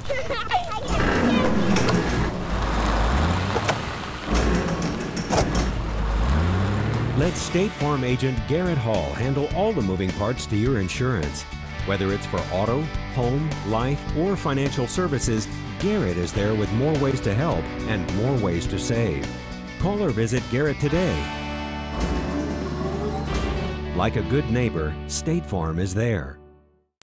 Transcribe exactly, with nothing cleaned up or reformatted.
Let State Farm agent Garrett Hall handle all the moving parts to your insurance. Whether it's for auto, home, life, or financial services, Garrett is there with more ways to help and more ways to save. Call or visit Garrett today. Like a good neighbor, State Farm is there.